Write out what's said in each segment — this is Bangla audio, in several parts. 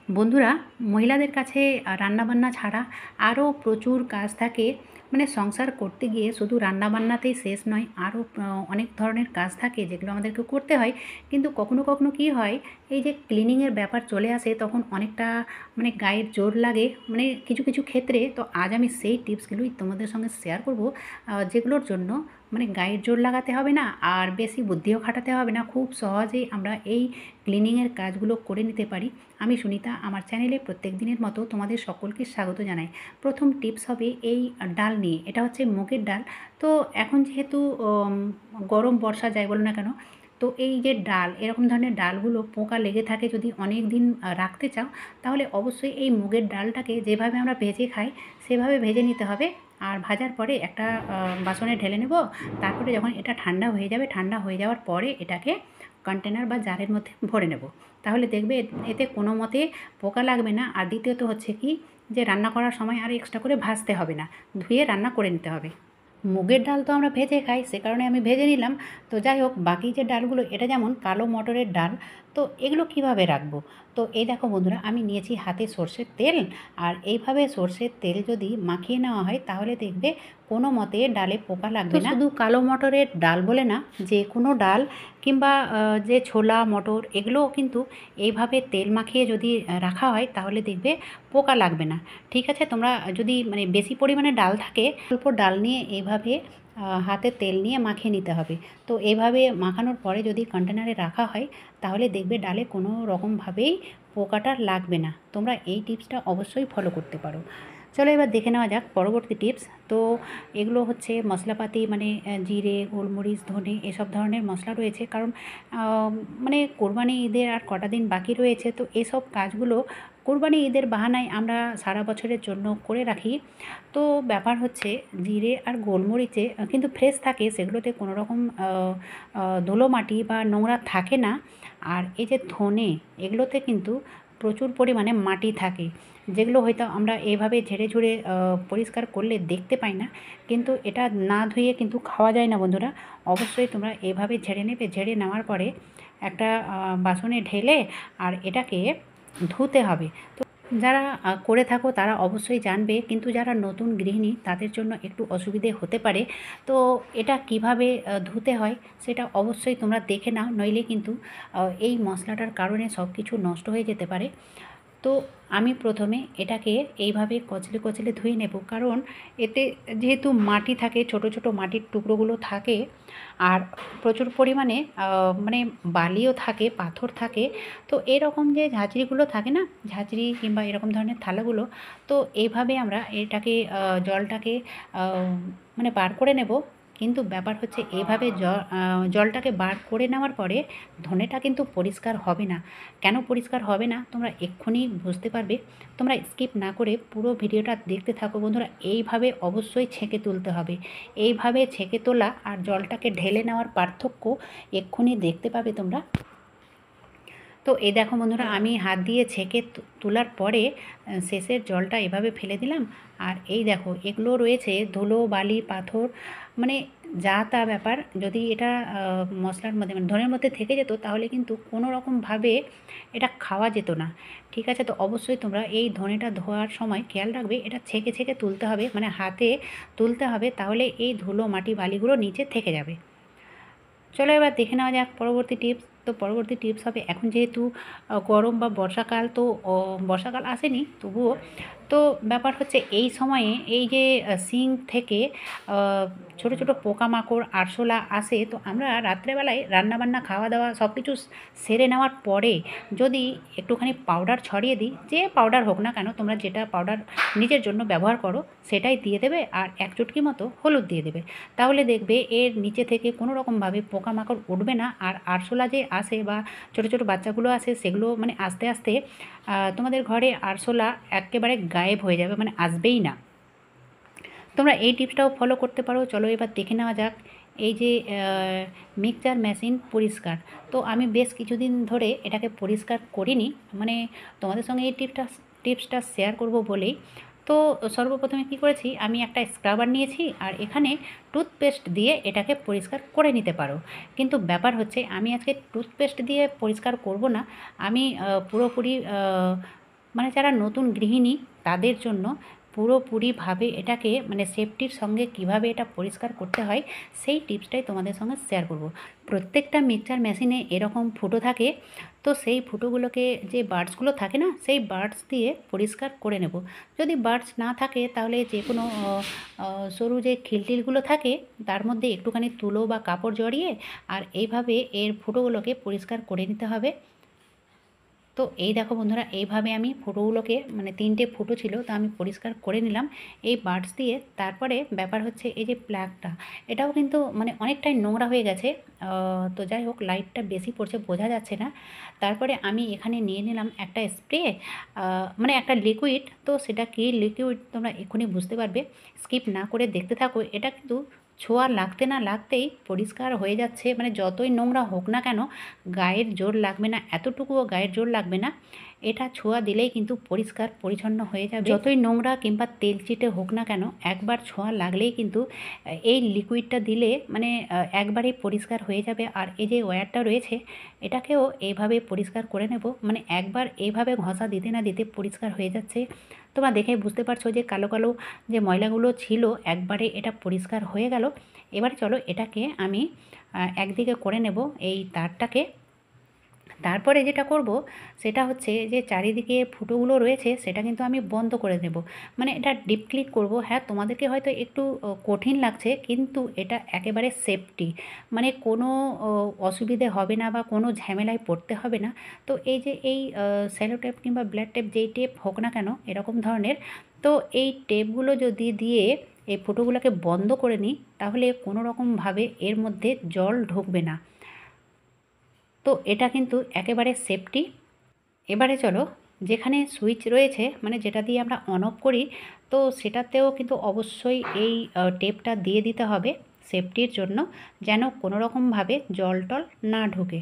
বন্ধুরা, মহিলাদের কাছে রান্নাবান্না ছাড়া আরও প্রচুর কাজ থাকে। মানে সংসার করতে গিয়ে শুধু রান্নাবান্নাতেই শেষ নয়, আরও অনেক ধরনের কাজ থাকে যেগুলো আমাদেরকে করতে হয়। কিন্তু কখনো কখনো কী হয়, এই যে ক্লিনিংয়ের ব্যাপার চলে আসে তখন অনেকটা মানে গায়ের জোর লাগে মানে কিছু কিছু ক্ষেত্রে। তো আজ আমি সেই টিপসগুলোই তোমাদের সঙ্গে শেয়ার করব, যেগুলোর জন্য মানে গায়ের জোর লাগাতে হবে না আর বেশি বুদ্ধিও খাটাতে হবে না, খুব সহজেই আমরা এই ক্লিনিংয়ের কাজগুলো করে নিতে পারি। আমি সুনিতা, আমার চ্যানেলে প্রত্যেক দিনের মতো তোমাদের সকলকে স্বাগত জানাই। প্রথম টিপস হবে এই ডাল নিয়ে। এটা হচ্ছে মুগের ডাল। তো এখন যেহেতু গরম বর্ষা যাই বলো না কেন, তো এই যে ডাল, এরকম ধরনের ডালগুলো পোকা লেগে থাকে, যদি অনেক দিন রাখতে চাও তাহলে অবশ্যই এই মুগের ডালটাকে যেভাবে আমরা ভেজে খাই সেভাবে ভেজে নিতে হবে। আর ভাজার পরে একটা বাসনে ঢেলে নেব। তারপরে যখন এটা ঠান্ডা হয়ে যাবে, ঠান্ডা হয়ে যাওয়ার পরে এটাকে কন্টেনার বা জারের মধ্যে ভরে নেব। তাহলে দেখবে এতে কোনো মতে পোকা লাগবে না। আর দ্বিতীয়ত হচ্ছে কি, যে রান্না করার সময় আর এক্সট্রা করে ভাজতে হবে না, ধুয়ে রান্না করে নিতে হবে। মুগের ডাল তো আমরা ভেজে খাই, সে কারণে আমি ভেজে নিলাম। তো যাই হোক, বাকি যে ডালগুলো, এটা যেমন কালো মটরের ডাল, তো এগুলো কিভাবে রাখবো? তো এই দেখো বন্ধুরা, আমি নিয়েছি হাতে সর্ষের তেল। আর এইভাবে সর্ষের তেল যদি মাখিয়ে নেওয়া হয় তাহলে দেখবে কোনো মতে ডালে পোকা লাগবে না। শুধু কালো মটরের ডাল বলে না, যে কোনো ডাল কিংবা যে ছোলা মটর, এগুলোও কিন্তু এইভাবে তেল মাখিয়ে যদি রাখা হয় তাহলে দেখবে পোকা লাগবে না। ঠিক আছে, তোমরা যদি মানে বেশি পরিমাণে ডাল থাকে, অল্প ডাল নিয়ে এইভাবে হাতে তেল নিয়ে মাখিয়ে নিতে হবে। তো এইভাবে মাখানোর পরে যদি কন্টেনারে রাখা হয় তাহলে দেখবে ডালে কোনো রকমভাবেই পোকাটা লাগবে না। তোমরা এই টিপসটা অবশ্যই ফলো করতে পারো। চলো এবার দেখে নেওয়া যাক পরবর্তী টিপস। তো এগুলো হচ্ছে মশলাপাতি, মানে জিরে, গোলমরিচ, ধনে, এসব ধরনের মশলা রয়েছে। কারণ মানে কোরবানি ঈদের আর কটা দিন বাকি রয়েছে, তো এসব কাজগুলো কোরবানি ঈদের বাহানায় আমরা সারা বছরের জন্য করে রাখি। তো ব্যাপার হচ্ছে, জিরে আর গোলমরিচে কিন্তু ফ্রেশ থাকে, সেগুলোতে কোনো রকম ধুলো মাটি বা নোংরা থাকে না। আর এই যে ধনে, এগুলোতে কিন্তু প্রচুর পরিমাণে মাটি থাকে, যেগুলো হয়তো আমরা এইভাবে ঝেড়ে ঝুড়ে পরিষ্কার করলে দেখতে পাই না। কিন্তু এটা না ধুয়ে কিন্তু খাওয়া যায় না বন্ধুরা। অবশ্যই তোমরা এভাবে ঝেড়ে নেবে। ঝেড়ে নেওয়ার পরে একটা বাসনে ঢেলে আর এটাকে ধুতে হবে। তো যারা করে থাকো তারা অবশ্যই জানবে, কিন্তু যারা নতুন গৃহিণী তাদের জন্য একটু অসুবিধে হতে পারে। তো এটা কিভাবে ধুতে হয় সেটা অবশ্যই তোমরা দেখে নাও, নইলে কিন্তু এই মশলাটার কারণে সব কিছু নষ্ট হয়ে যেতে পারে। তো আমি প্রথমে এটাকে এইভাবে কচলে কচলে ধুয়ে নেব, কারণ এতে যেহেতু মাটি থাকে, ছোট ছোট মাটির টুকরোগুলো থাকে, আর প্রচুর পরিমাণে মানে বালিও থাকে, পাথর থাকে। তো এরকম যে ঝাঁঝরিগুলো থাকে না, ঝাঁঝরি কিংবা এরকম ধরনের থালাগুলো, তো এইভাবে আমরা এটাকে জলটাকে মানে বার করে নেব। কিন্তু ব্যাপার হচ্ছে, এইভাবে জলটাকে বার করে নেওয়ার পরে ধনেটা কিন্তু পরিষ্কার হবে না। কেন পরিষ্কার হবে না তোমরা এক্ষুনি বুঝতে পারবে। তোমরা স্কিপ না করে পুরো ভিডিওটা দেখতে থাকো বন্ধুরা। এইভাবে অবশ্যই ছেঁকে তুলতে হবে। এইভাবে ছেঁকে তোলা আর জলটাকে ঢেলে নেওয়ার পার্থক্য এক্ষুনি দেখতে পাবে তোমরা। তো এই দেখো বন্ধুরা, আমি হাত দিয়ে ছেঁকে তোলার পরে শেষের জলটা এভাবে ফেলে দিলাম। আর এই দেখো, এগুলো রয়েছে ধুলো, বালি, পাথর, মানে যা তা ব্যাপার। যদি এটা মশলার মধ্যে মানে ধনের মধ্যে থেকে যেত তাহলে কিন্তু কোনো রকমভাবে এটা খাওয়া যেত না। ঠিক আছে, তো অবশ্যই তোমরা এই ধনেটা ধোয়ার সময় খেয়াল রাখবে, এটা ছেঁকে ছেঁকে তুলতে হবে, মানে হাতে তুলতে হবে, তাহলে এই ধুলো, মাটি, বালিগুলো নিচে থেকে যাবে। চলো এবার দেখে নেওয়া যাক পরবর্তী টিপস। তো পরবর্তী টিপস হবে, এখন যেহেতু গরম বা বর্ষাকাল, তো বর্ষাকাল আসেনি তবুও, তো ব্যাপার হচ্ছে এই সময়ে এই যে সিঙ্ক থেকে ছোটো ছোটো পোকামাকড়, আরশোলা আসে। তো আমরা রাত্রেবেলায় রান্নাবান্না, খাওয়া দাওয়া সব কিছু সেরে নেওয়ার পরে যদি একটুখানি পাউডার ছড়িয়ে দিই, যে পাউডার হোক না কেন, তোমরা যেটা পাউডার নিজের জন্য ব্যবহার করো সেটাই দিয়ে দেবে, আর এক চুটকি মতো হলুদ দিয়ে দেবে। তাহলে দেখবে এর নিচে থেকে কোনো রকমভাবে পোকামাকড় উঠবে না। আর আরশোলা যে আসে বা ছোটো ছোটো বাচ্চাগুলো আসে, সেগুলো মানে আস্তে আস্তে তোমাদের ঘরে আরশোলা একেবারে গায়েব হয়ে যাবে, মানে আসবেই না। তোমরা এই টিপসটাও ফলো করতে পারো। চলো এবার দেখে নেওয়া যাক এই যে মিক্সচার মেশিন পরিষ্কার। তো আমি বেশ কিছুদিন ধরে এটাকে পরিষ্কার করিনি, মানে তোমাদের সঙ্গে এই টিপসটা শেয়ার করব বলেই। তো সর্বপ্রথমে কী করেছি, আমি একটা স্ক্রাবার নিয়েছি আর এখানে টুথপেস্ট দিয়ে এটাকে পরিষ্কার করে নিতে পারো। কিন্তু ব্যাপার হচ্ছে, আমি আজকে টুথপেস্ট দিয়ে পরিষ্কার করব না। আমি পুরোপুরি মানে যারা নতুন গৃহিণী তাদের জন্য পুরোপুরিভাবে এটাকে মানে সেফটির সঙ্গে কিভাবে এটা পরিষ্কার করতে হয় সেই টিপসটাই তোমাদের সঙ্গে শেয়ার করব। প্রত্যেকটা মিক্সচার মেশিনে এরকম ফুটো থাকে, তো সেই ফুটোগুলোকে যে বার্ডসগুলো থাকে না, সেই বার্ডস দিয়ে পরিষ্কার করে নেব। যদি বার্ডস না থাকে তাহলে যে কোনো সরু যে খিলটিলগুলো থাকে তার মধ্যে একটুখানি তুলো বা কাপড় জড়িয়ে আর এইভাবে এর ফুটোগুলোকে পরিষ্কার করে নিতে হবে। তো এই দেখো বন্ধুরা, এইভাবে আমি ফুটোগুলোকে মানে 3টে ফুটো ছিল, তো আমি পরিষ্কার করে নিলাম এই বার্ডস দিয়ে। তারপরে ব্যাপার হচ্ছে এই যে প্লাগটা, এটাও কিন্তু মানে অনেকটাই নোংরা হয়ে গেছে। তো যাই হোক, লাইটটা বেশি পড়ছে, বোঝা যাচ্ছে না। তারপরে আমি এখানে নিয়ে নিলাম একটা স্প্রে, মানে একটা লিকুইড। তো সেটা কি লিকুইড তোমরা এক্ষুনি বুঝতে পারবে, স্কিপ না করে দেখতে থাকো। এটা কিন্তু ছোঁয়া লাগতে না লাগতেই পরিষ্কার হয়ে যাচ্ছে, মানে যতই নোংরা হোক না কেন গায়ের জোর লাগবে না, এতটুকুও গায়ের জোর লাগবে না। এটা ছোঁয়া দিলেই কিন্তু পরিষ্কার পরিচ্ছন্ন হয়ে যাবে। যতই নোংরা কিংবা তেল চিটে হোক না কেন, একবার ছোঁয়া লাগলেই কিন্তু এই লিকুইডটা দিলে মানে একবারেই পরিষ্কার হয়ে যাবে। আর এই যে ওয়্যারটা রয়েছে এটাকেও এইভাবে পরিষ্কার করে নেব, মানে একবার এইভাবে ঘষা দিতে না দিতে পরিষ্কার হয়ে যাচ্ছে। তোমরা দেখে বুঝতে পারছো যে কালো কালো যে ময়লাগুলো ছিল একবারে এটা পরিষ্কার হয়ে গেল। এবারে চলো এটাকে আমি একদিকে করে নেব এই তারটাকে। তারপরে যেটা করব সেটা হচ্ছে যে চারিদিকে ফুটোগুলো রয়েছে সেটা কিন্তু আমি বন্ধ করে দেব, মানে এটা ডিপ ক্লিন করব। হ্যাঁ, তোমাদেরকে হয়তো একটু কঠিন লাগছে, কিন্তু এটা একেবারে সেফটি, মানে কোনো অসুবিধে হবে না বা কোনো ঝামেলায় পড়তে হবে না। তো এই যে এই স্যালো টেপ কিংবা ব্ল্যাক টেপ, যেই টেপ হোক না কেন এরকম ধরনের, তো এই টেপগুলো যদি দিয়ে এই ফুটোগুলোকে বন্ধ করে নিই তাহলে কোনো রকমভাবে এর মধ্যে জল ঢুকবে না। তো এটা কিন্তু একেবারে সেফটি। এবারে চলো, যেখানে সুইচ রয়েছে মানে যেটা দিয়ে আমরা অন অফ করি, তো সেটাতেও কিন্তু অবশ্যই এই টেপটা দিয়ে দিতে হবে সেফটির জন্য, যেন কোনো রকমভাবে জল টল না ঢুকে।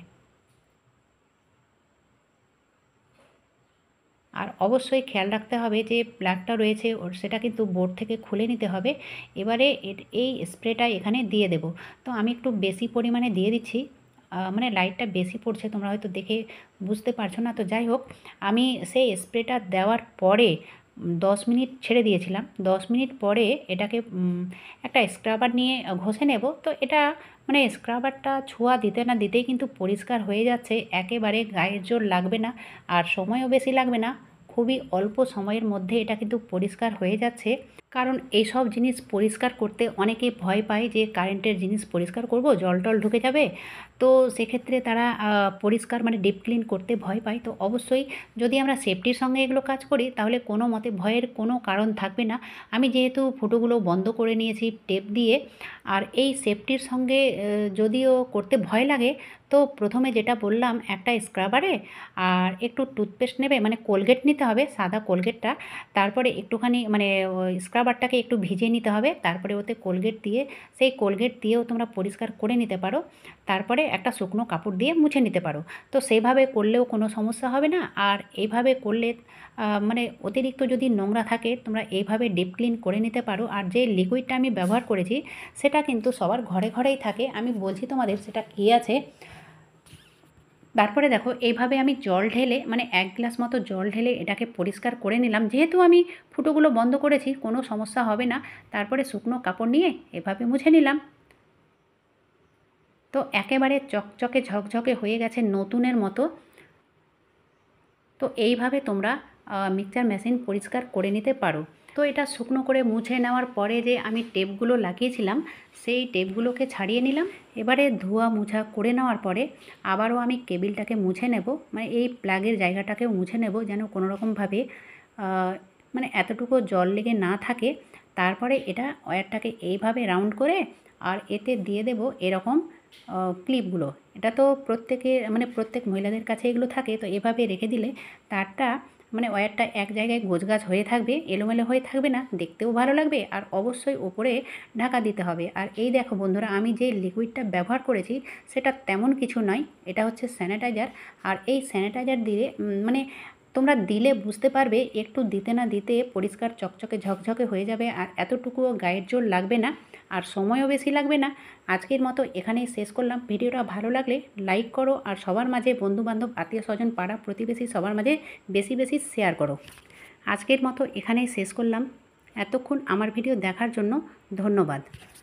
আর অবশ্যই খেয়াল রাখতে হবে যে প্লাগটা রয়েছে ওর সেটা কিন্তু বোর্ড থেকে খুলে নিতে হবে। এবারে এই স্প্রেটা এখানে দিয়ে দেব। তো আমি একটু বেশি পরিমাণে দিয়ে দিচ্ছি, মানে লাইটটা বেশি পড়ছে, তোমরা হয়তো দেখে বুঝতে পারছো না। তো যাই হোক, আমি সেই স্প্রেটা দেওয়ার পরে 10 মিনিট ছেড়ে দিয়েছিলাম। 10 মিনিট পরে এটাকে একটা স্ক্রাবার নিয়ে ঘষে নেব। তো এটা মানে স্ক্রাবারটা ছোঁয়া দিতে না দিতেই কিন্তু পরিষ্কার হয়ে যাচ্ছে, একেবারে গায়ের জোর লাগবে না আর সময়ও বেশি লাগবে না। খুবই অল্প সময়ের মধ্যে এটা কিন্তু পরিষ্কার হয়ে যাচ্ছে। কারণ এইসব জিনিস পরিষ্কার করতে অনেকে ভয় পায় যে কারেন্টের জিনিস পরিষ্কার করব জল টল ঢুকে যাবে, তো সেক্ষেত্রে তারা পরিষ্কার মানে ডিপ ক্লিন করতে ভয় পায়। তো অবশ্যই যদি আমরা সেফটির সঙ্গে এগুলো কাজ করি তাহলে কোনো মতে ভয়ের কোনো কারণ থাকবে না। আমি যেহেতু ফুটোগুলো বন্ধ করে নিয়েছি টেপ দিয়ে, আর এই সেফটির সঙ্গে যদিও করতে ভয় লাগে, তো প্রথমে যেটা বললাম একটা স্ক্রাবারে আর একটু টুথপেস্ট নেবে, মানে কোলগেট নিতে হবে, সাদা কোলগেটটা। তারপরে একটুখানি মানে ওই স্ক্রাবারটাকে একটু ভিজিয়ে নিতে হবে, তারপরে ওতে কোলগেট দিয়ে, সেই কোলগেট দিয়েও তোমরা পরিষ্কার করে নিতে পারো। তারপরে একটা শুকনো কাপড় দিয়ে মুছে নিতে পারো। তো সেইভাবে করলেও কোনো সমস্যা হবে না। আর এইভাবে করলে মানে অতিরিক্ত যদি নোংরা থাকে তোমরা এইভাবে ডিপ ক্লিন করে নিতে পারো। আর যে লিকুইডটা আমি ব্যবহার করেছি সেটা কিন্তু সবার ঘরে ঘরেই থাকে, আমি বলছি তোমাদের সেটা কী আছে। তারপরে দেখো এইভাবে আমি জল ঢেলে মানে 1 গ্লাস মতো জল ঢেলে এটাকে পরিষ্কার করে নিলাম, যেহেতু আমি ফুটোগুলো বন্ধ করেছি কোনো সমস্যা হবে না। তারপরে শুকনো কাপড় নিয়ে এভাবে মুছে নিলাম। তো একেবারে চকচকে ঝকঝকে হয়ে গেছে নতুনের মতো। তো এইভাবে তোমরা মিক্সচার মেশিন পরিষ্কার করে নিতে পারো। তো এটা শুকনো করে মুছে নেওয়ার পরে যে আমি টেপগুলো লাগিয়েছিলাম সেই টেপগুলোকে ছাড়িয়ে নিলাম। এবারে ধোয়া মোছা করে নেওয়ার পরে আবারও আমি কেবিলটাকে মুছে নেব, মানে এই প্লাগের জায়গাটাকেও মুছে নেব যেন কোনো রকমভাবে মানে এতটুকু জল লেগে না থাকে। তারপরে এটা ওয়্যারটাকে এইভাবে রাউন্ড করে আর এতে দিয়ে দেব এরকম ক্লিপগুলো। এটা তো মানে প্রত্যেক মহিলাদের কাছে এগুলো থাকে। তো এভাবে রেখে দিলে তারটা মানে ওয়্যারটা এক জায়গায় গোছগাছ হয়ে থাকবে, এলোমেলো হয়ে থাকবে না, দেখতেও ভালো লাগবে। আর অবশ্যই ওপরে ঢাকা দিতে হবে। আর এই দেখো বন্ধুরা, আমি যে লিকুইডটা ব্যবহার করেছি সেটা তেমন কিছু নয়, এটা হচ্ছে স্যানিটাইজার। আর এই স্যানিটাইজার দিয়ে মানে তোমরা দিলে বুঝতে পারবে একটু দিতে না দিতে পরিষ্কার চকচকে ঝকঝকে হয়ে যাবে, আর এতটুকুও গায়ের জোর লাগবে না, আর সময়ও বেশি লাগবে না। আজকের মতো এখানেই শেষ করলাম। ভিডিওটা ভালো লাগলে লাইক করো, আর সবার মাঝে বন্ধুবান্ধব আত্মীয় স্বজন পাড়া প্রতিবেশী সবার মাঝে বেশি বেশি শেয়ার করো। আজকের মতো এখানেই শেষ করলাম। এতক্ষণ আমার ভিডিও দেখার জন্য ধন্যবাদ।